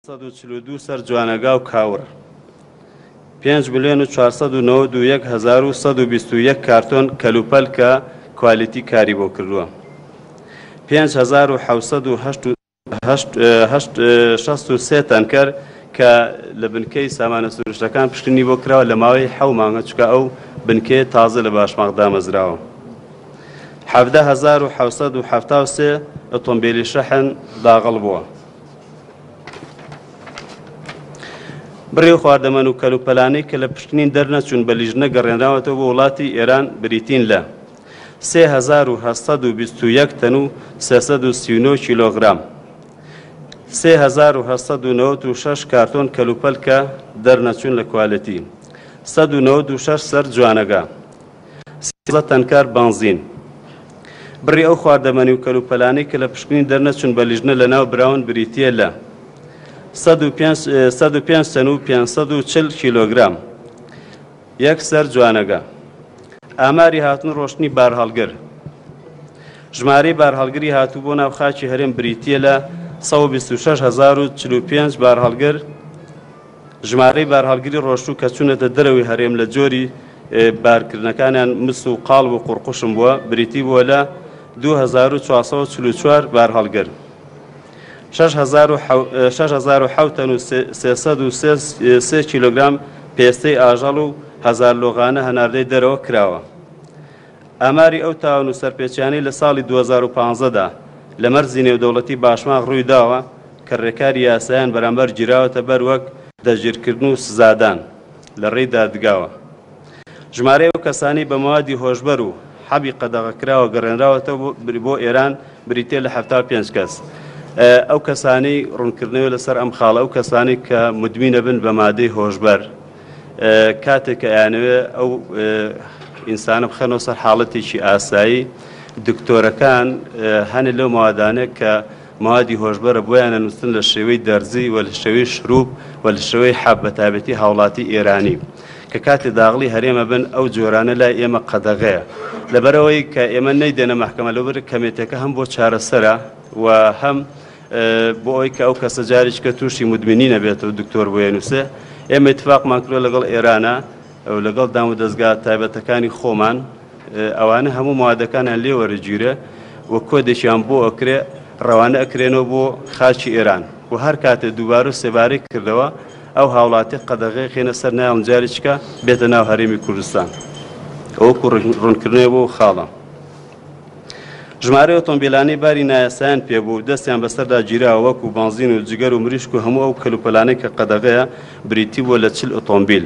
142 سەر جوانەگا و کاور 5,491,121 کارتۆن کەلوپەلکە کوالیتی کاری بۆ کردووە 5,763 تانکەر کە لە بنکەی سامانە سروشتەکان پشکنی بۆ کراوە لە ماوەی 7 مانگە چکە ئەو بنکەیە تازە لە باشماغ دامەزراوە 17,773 ئۆتۆمبیلی شەحن داغڵ بووە. بڕێ و خواردەمەن و کەلوپەلانەی کە لە پشکنین دەرنەچوون بە لیژنە گەڕێنراوەتەوە بۆ وڵاتی ئێران بریتین لە 3,721 تەن و 339 کیلۆغرام 3,796 کارتۆن کەلوپەلکە دەرنەچوون لە کوالەتی 196 سەر جوانەگا 13 تەنکار بنزین. بڕێ ئەو خواردەمەنی و کەلوپەلانەی کە لە پشکنین دەرنەچوون بە لیژنە لەناو براون بریتیە لە 105 تەن و 540 کیلۆگرام 1 سەر جوانەگا. ئاماری هاتن ڕۆشتنی بارهەڵگر ژمارەی بارهەڵگری هاتوو بۆ ناو خاکی هەرێم بریتیە لە 126,045 بارهەڵگر. ژمارەی بارهەڵگری ڕۆشتوو کە چوونەتە دەرەوەی هەرێم لە جۆری بارکردنەکانیان مس و قاڵ و قوڕقوشم بووە بریتی بووە لە 2,444 بارهەڵگر 6,007 تەن و 303 کیلۆگرام پێستەی ئاژەڵ و هەزار لۆغانە هەناردەی دەرەوە کراوە. ئاماری ئەو تاوان و سەرپێچیانەی لە ساڵی 2015دا لە مەرزی نێودەوڵەتی باشماغ ڕووی داوە کە ڕێکاری یاسایان بەرامبەر گیراوەتە بەر وەک دەژیرکردن و سزادان لە ڕێی دادگاوە. ژمارەی ئەو کەسانی بە موادی هۆشبەر و حەبی قەدەغەکراوە گەڕێنراوەتەوە بۆ ئێران بریتێ لە 75 کەس. ئەو کەسانی ڕوونکردنەوە لەسەر ئەم خاڵە ئەو کەسانی کە مدمینە بن بە مادەی هۆشبەر کاتێک کە یانوێ ئەو ئینسانە بخەنەوە سەر حاڵەتێکی ئاسایی دکتۆرەکان هەنێ لەو موادانە کە موادی هۆشبەرە بۆیانە نووسن لە شێوەی دەرزی و لە شێوەی شروب و لە شێوەی حەب بە تایبەتی هاوڵاتی ئێرانی کە کاتێ داغڵی هەرێمە بن ئەو جۆرانە لای ئێمە قەدەغەیە لەبەرەوەی کە ئێمە نەیدێنە مەحکەمە لەبەر کەمێتەکە هەم بۆ چارەسەرە و هەم بۆ ئەوی کە ئەو کەسە جاریشکە تووشی مدمنی نەبێتەوە دکتۆر بۆ نووسێ ئێمە اتفاقمان کردووە لەگەڵ ئێرانە و لەگەڵ دام و دەستگا تایبەتەکانی خۆمان ئەوانە هەموو موادەکانیان لێ وەرەگیرە و کۆدێکیان بۆ ئەکرێ ڕەوانە ئەکرێنەوە بۆ خاچی ئێران و هەر کاتێ دووبارە و سێبارەی کردەوە ئەو هاوڵاتی قەدەغەی خێنە سەر ناوم جاریچکە بێتە ناو هەرێمی کوردستان ئەوەکو ڕوونکردنەوە بۆ خاڵە. ژمارەی ئۆتۆمبیلانەی باری نایاسایان پێبوو دەستیان بەسەردا گیراوە وەکو بنزین و جگەر و مریشک و هەموو ئەو کەلوپەلانەی کە قەدەغەیە بریتی بووە لە 40 ئۆتۆمبیل.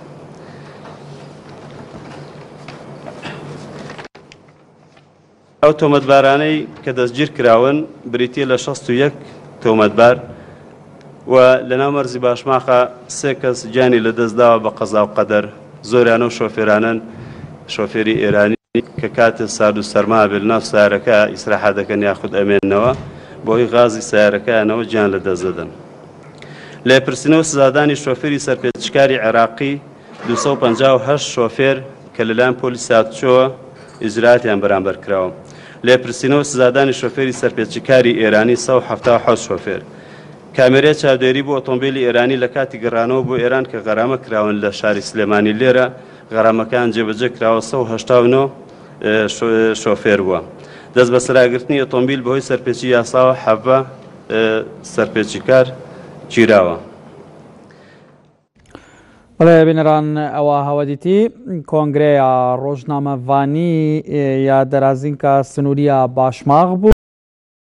ئەو تۆمەتبارانەی کە دەستگیر کراون بریتیە لە 61 تۆمەتبار و لە ناو مەرزی باشماخە 3 کەس گیانی لە دەستداوە بە قەزا و قەدەر زۆریانە و شۆفێرانن شۆفێری ئێرانی کە کاتە سارد و سەرما بێت ناو سیارەکە ئیسراحە دەکەن یاخود ئەمێننەوە بۆی غازی سیارەکەیانەوە گیان لە دەست دەدەن. لێپرسینەوە سزادانی شۆفێری سەرپێچکاری عێراقی 258 شۆفێر کە لەلایەن پۆلیس هاتوچۆوە ئیجراتیان بەرامبەر کراوە. لێپرسینەوە سزادانی شۆفێری سەرپێچکاری ئێرانی 177 شۆفێر. کامێرەی چاودێری بۆ ئۆتۆمبیلی ئێرانی لە کاتی گەڕانەوە بۆ ئێران کە غەرامە کراون لە شاری سلێمانی لێرە غەرامەکان جێبەجێ کراوە 189 شۆفێر بووە. دەست بە سەراگرتنی ئۆتۆمبیل بەهۆی سەرپێچی یاساوە حەڤە سەرپێچیکار گیراوە. بەڵێ بینەران ئەوە هەوەدیتی کۆنگرەیە ڕۆژنامەڤانی یا دەرازینکە سنووریە باشماغ بوو.